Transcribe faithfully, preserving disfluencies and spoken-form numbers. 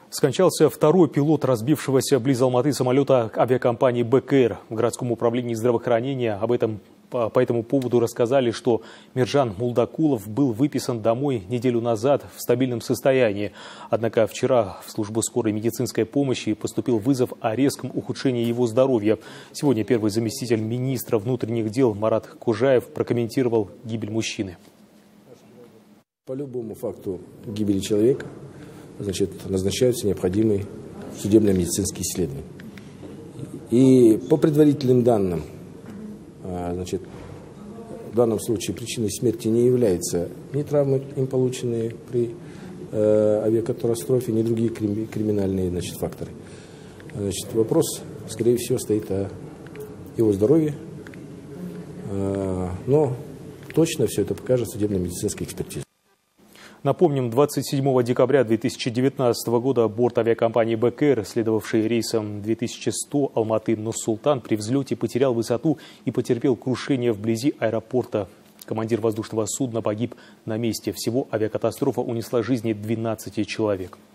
Скончался второй пилот разбившегося близ Алматы самолета авиакомпании БКР. В городском управлении здравоохранения об этом по, по этому поводу рассказали, что Миржан Мулдакулов был выписан домой неделю назад в стабильном состоянии. Однако вчера в службу скорой медицинской помощи поступил вызов о резком ухудшении его здоровья. Сегодня первый заместитель министра внутренних дел Марат Кужаев прокомментировал гибель мужчины. По любому факту гибели человека, значит, назначаются необходимые судебно-медицинские исследования. И по предварительным данным, значит, в данном случае причиной смерти не являются ни травмы, им полученные при э, авиакатастрофе, ни другие крим, криминальные, значит, факторы. Значит, вопрос, скорее всего, стоит о его здоровье, э, но точно все это покажет судебно-медицинская экспертиза. Напомним, двадцать седьмого декабря две тысячи девятнадцатого года борт авиакомпании БКР, следовавший рейсом две тысячи сто Алматы-Нур-Султан, при взлете потерял высоту и потерпел крушение вблизи аэропорта. Командир воздушного судна погиб на месте. Всего авиакатастрофа унесла жизни двенадцати человек.